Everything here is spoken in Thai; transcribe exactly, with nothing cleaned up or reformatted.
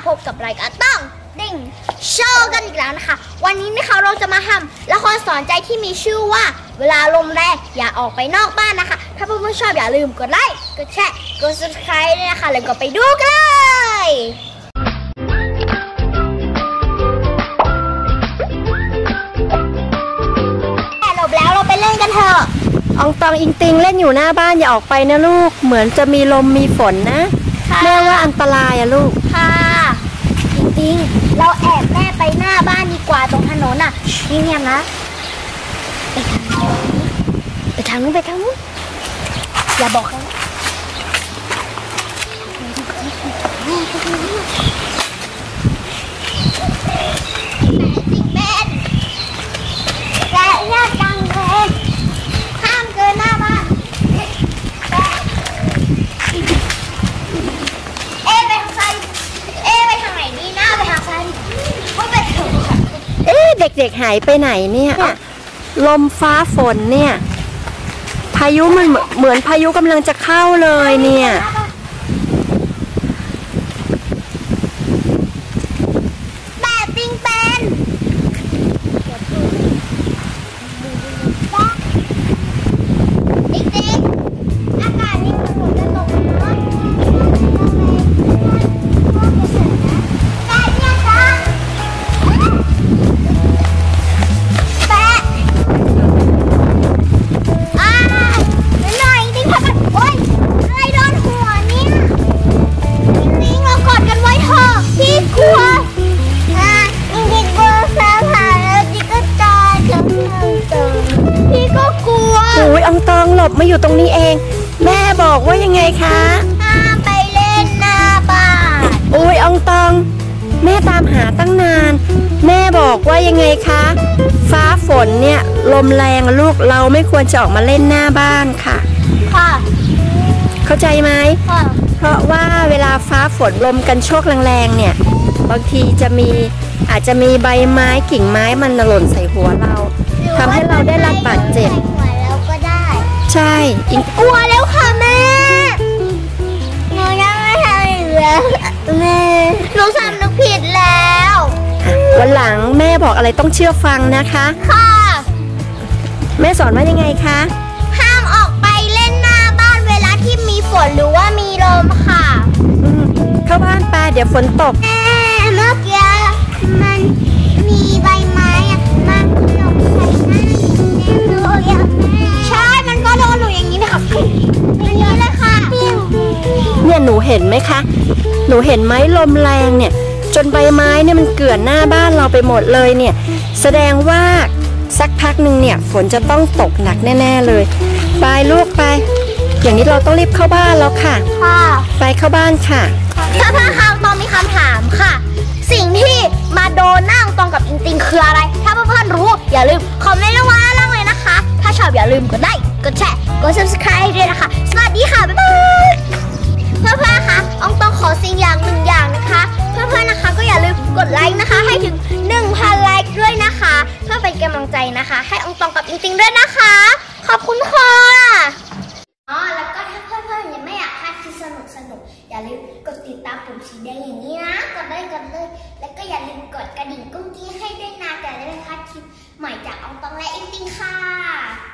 พบกับรายการต้องดิ่งโชว์กันอีกแล้วนะคะวันนี้นะคะเราจะมาทำละครสอนใจที่มีชื่อว่าเวลาลมแรงอย่าออกไปนอกบ้านนะคะถ้าเพื่อนๆชอบอย่าลืมกดไลค์กดแชร์กด ซับสไครบ์ ด้วยนะคะแล้วก็ไปดูกันเลยแต่หลบแล้วเราไปเล่นกันเถอะอองตองอิงติงเล่นอยู่หน้าบ้านอย่าออกไปนะลูกเหมือนจะมีลมมีฝนนะแม่ว่าอันตรายอะลูกค่ะจริงๆเราแอบแม่ไปหน้าบ้านดีกว่าตรงถนนอ่ะนี่เนี่ยนะไปทางนู้นไปทางนู้นอย่าบอกเขาแม่แม่ยากจังเลยห้ามเกินหน้าบ้านเอ๊ะไปทางซ้ายเอ๊ะไปทางไหนดีหน้าไปทางซ้ายก็ไปทางเอ๊ะเด็กๆหายไปไหนเนี่ยลมฟ้าฝนเนี่ยพายุมันเหมือนพายุกำลังจะเข้าเลยเนี่ยแต่ติงเป็นจริงๆอากาศนี่มันฝนจะตกนะแต่เนี่ยจ้าแปะอ่าหน่อยจริงๆค่ะโอ๊ยอะไรโดนหัวเนี่ยจริงๆเรากอดกันไว้เถอะพี่กลัวอ่าจริงๆกลัวฟ้าผ่าแล้วจริงก็ตายจังพี่ก็กลัวโอ้ยอองตองหลบมาอยู่ตรงนี้เองแม่บอกว่ายังไงคะห้ามไปเล่นหน้าบ้านโอ้ยอองตองแม่ตามหาตั้งนานแม่บอกว่ายังไงคะฟ้าฝนเนี่ยลมแรงลูกเราไม่ควรจะออกมาเล่นหน้าบ้านค่ะค่ะเข้าใจไหมค่ะเพราะว่าเวลาฟ้าฝนลมกันโชกแรงๆเนี่ยบางทีจะมีอาจจะมีใบไม้กิ่งไม้มันหล่นใส่หัวเราทำให้เราได้รับบาดเจ็บแล้วก็ได้ใช่กลัวแล้วค่ะแม่หนูยังไม่ทำอีกแล้วแม่หนูสำนึกผิดแล้ววันหลังแม่บอกอะไรต้องเชื่อฟังนะคะค่ะแม่สอนว่ายังไงคะห้ามออกไปเล่นหน้าบ้านเวลาที่มีฝนหรือว่ามีลมค่ะเข้าบ้านไปเดี๋ยวฝนตกแม่เมื่อกี้มันมีใบไม้อะมันหลงใส่หน้าหนูอย่างใช่มันก็โดนหนูอย่างนี้นะคะอย่างนี้เลยค่ะเนี่ยหนูเห็นไหมคะหนูเห็นไหมลมแรงเนี่ยจนใบไม้เนี่ยมันเกลื่อนหน้าบ้านเราไปหมดเลยเนี่ยแสดงว่าสักพักหนึ่งเนี่ยฝนจะต้องตกหนักแน่ๆเลยไปลูกไปอย่างนี้เราต้องรีบเข้าบ้านแล้วค่ะค่ะไปเข้าบ้านค่ะถ้าพ่อคะตอนมีคำถามค่ะสิ่งที่มาโดนหน้าตรงกับอิงติงคืออะไรถ้าเพื่อนๆรู้อย่าลืมคอมเมนต์ลงมาล่างเลยนะคะถ้าชอบอย่าลืมกดไลค์กดแชร์กด ซับสไครบ์ ด้วยนะคะสวัสดีค่ะบ๊ายบายเพื่อนๆคะอองต้องขอสิ่งอย่างหนึ่งอย่างนะคะเพื่อนๆนะคะก็อย่าลืมกดไลค์นะคะให้ถึง หนึ่งพัน ไลค์ด้วยนะคะเพื่อเป็นกำลังใจนะคะให้อองตองกับอิงติงด้วยนะคะขอบคุณค่ะอ๋อแล้วก็ถ้าเพื่อนๆยังไม่อยากพลาดคลิปสนุกสนุกอย่าลืมกดติดตามปุ่มสีแดงอย่างนี้นะกดเลยกดเลยแล้วก็อย่าลืมกดกระดิ่งกุ้งกี้ให้ด้วยนะจะได้ไม่พลาดคลิปใหม่จากอองตองและอิงติงค่ะ